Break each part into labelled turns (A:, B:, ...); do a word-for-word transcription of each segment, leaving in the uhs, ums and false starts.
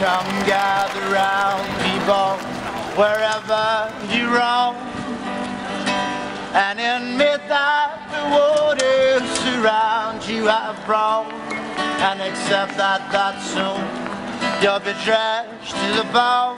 A: Come gather round, people, wherever you roam, and in midnight the waters surround you have grown, and accept that that soon you'll be drenched to the bone.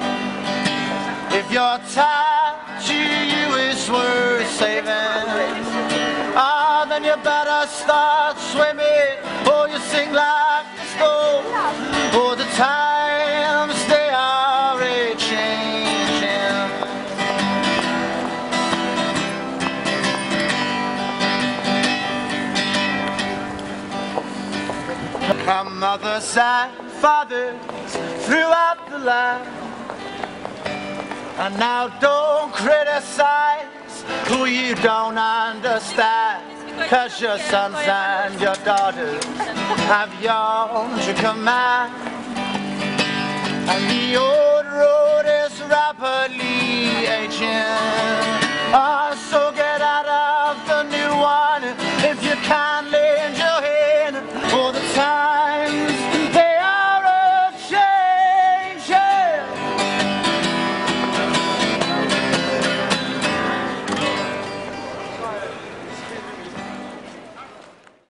A: If your time to you is worth saving, ah, then you better start swimming, or you sink like a stone. For the times they are a-changing. Come mothers and fathers throughout the land, and now don't criticize who you don't understand, 'cause your sons and your daughters have yours to command, and the old road is rapidly aging. Oh, so get out of the new one if you can.